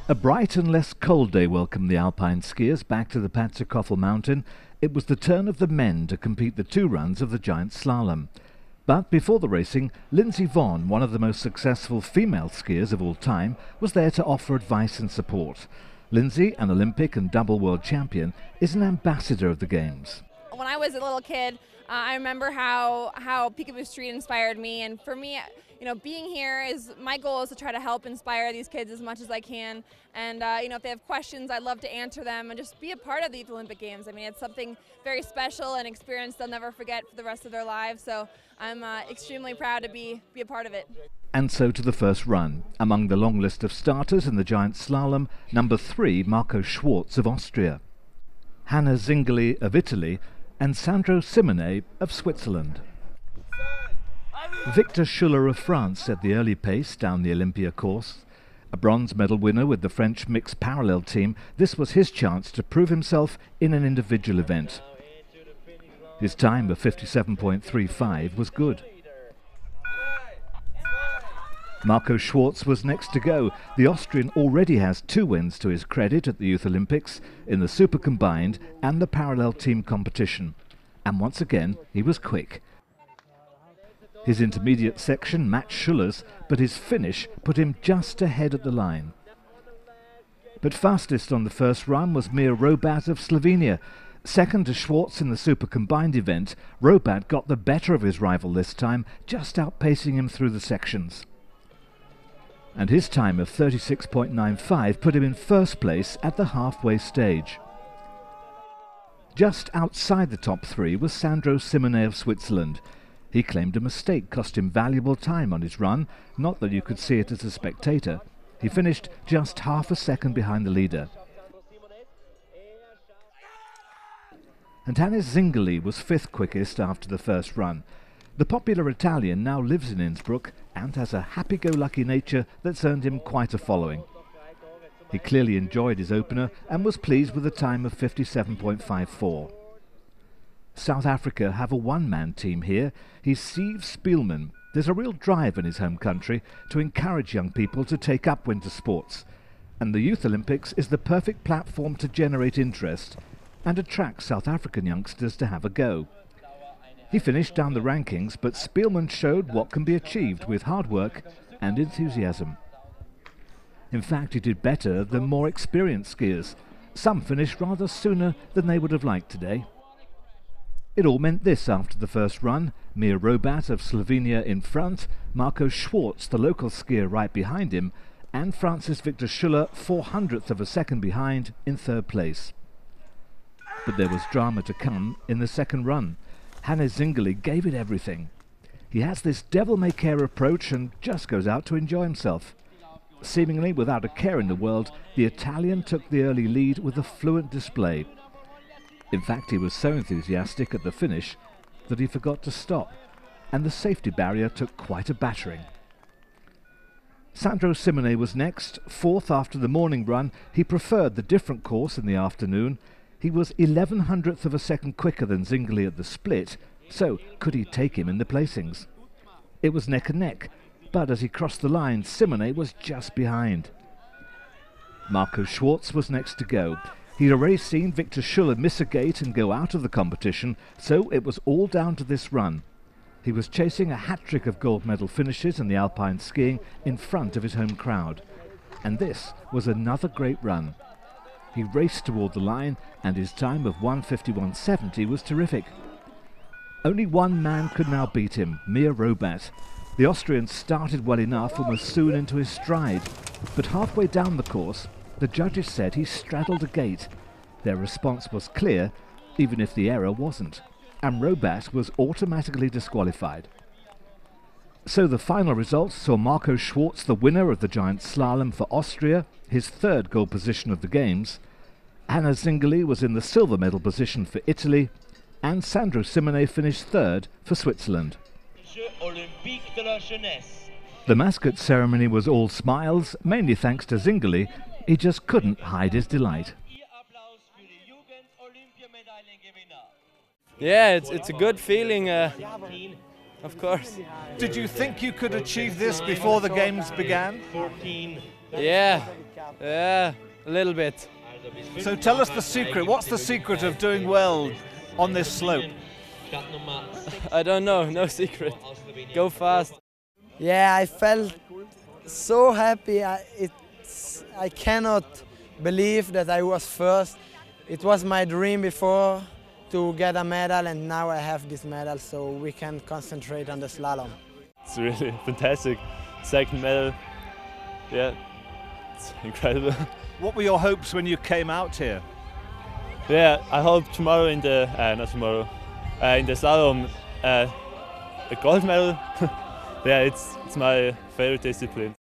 A bright and less cold day welcomed the alpine skiers back to the Patzerkoffel mountain. It was the turn of the men to compete the 2 runs of the giant slalom. But before the racing, Lindsey Vonn, one of the most successful female skiers of all time, was there to offer advice and support. Lindsey, an Olympic and double world champion, is an ambassador of the Games. When I was a little kid, I remember how Peekaboo Street inspired me, and for me, being here my goal is to try to help inspire these kids as much as I can. And if they have questions, I'd love to answer them and just be a part of the Youth Olympic Games. I mean, it's something very special and experience they'll never forget for the rest of their lives. So I'm extremely proud to be a part of it. And so to the first run. Among the long list of starters in the giant slalom, number 3, Marco Schwarz of Austria, Hanna Zingeli of Italy, and Sandro Simone of Switzerland. Victor Schuller of France set the early pace down the Olympia course. A bronze medal winner with the French mixed parallel team, this was his chance to prove himself in an individual event. His time of 57.35 was good. Marco Schwarz was next to go. The Austrian already has 2 wins to his credit at the Youth Olympics in the super combined and the parallel team competition. And once again, he was quick. His intermediate section matched Schuller's, but his finish put him just ahead at the line. But fastest on the first run was Mir Robat of Slovenia. Second to Schwarz in the super combined event, Robat got the better of his rival this time, just outpacing him through the sections. And his time of 36.95 put him in first place at the halfway stage. Just outside the top 3 was Sandro Simone of Switzerland. He claimed a mistake cost him valuable time on his run, not that you could see it as a spectator. He finished just half a second behind the leader. And Hannes Zingeli was 5th quickest after the first run. The popular Italian now lives in Innsbruck and has a happy-go-lucky nature that's earned him quite a following. He clearly enjoyed his opener and was pleased with a time of 57.54. South Africa have a one-man team here. He's Steve Spielman. There's a real drive in his home country to encourage young people to take up winter sports. And the Youth Olympics is the perfect platform to generate interest and attract South African youngsters to have a go. He finished down the rankings, but Spielman showed what can be achieved with hard work and enthusiasm. In fact, he did better than more experienced skiers. Some finished rather sooner than they would have liked today. It all meant this after the first run: Mir Robat of Slovenia in front, Marco Schwarz, the local skier, right behind him, and Francis Victor Schuller, 400th of a second behind, in 3rd place. But there was drama to come in the second run. Hannes Zingeli gave it everything. He has this devil-may-care approach and just goes out to enjoy himself. Seemingly without a care in the world, the Italian took the early lead with a fluent display. In fact, he was so enthusiastic at the finish that he forgot to stop, and the safety barrier took quite a battering. Sandro Simone was next, 4th after the morning run. He preferred the different course in the afternoon. He was 1100th of a second quicker than Zingeli at the split, so could he take him in the placings? It was neck and neck, but as he crossed the line, Simone was just behind. Marco Schwarz was next to go. He'd already seen Victor Schuller miss a gate and go out of the competition, so it was all down to this run. He was chasing a hat-trick of gold medal finishes in the alpine skiing in front of his home crowd. And this was another great run. He raced toward the line, and his time of 1:51.70 was terrific. Only one man could now beat him, Mir Robat. The Austrian started well enough and was soon into his stride, but halfway down the course, the judges said he straddled a gate. Their response was clear, even if the error wasn't, and Robat was automatically disqualified. So the final results saw Marco Schwarz the winner of the giant slalom for Austria, his 3rd gold position of the Games. Hannes Zingeli was in the silver medal position for Italy, and Sandro Simone finished 3rd for Switzerland. The mascot ceremony was all smiles, mainly thanks to Zingeli. He just couldn't hide his delight. Yeah, it's a good feeling, of course. Did you think you could achieve this before the Games began? Yeah, Yeah, a little bit. So tell us the secret. What's the secret of doing well on this slope? I don't know, no secret. Go fast. Yeah, I felt so happy. I cannot believe that I was first. It was my dream before to get a medal, and now I have this medal, so we can concentrate on the slalom. It's really fantastic. Second medal. Yeah, it's incredible. What were your hopes when you came out here? Yeah, I hope tomorrow in the not tomorrow in the slalom a gold medal. Yeah, it's my favorite discipline.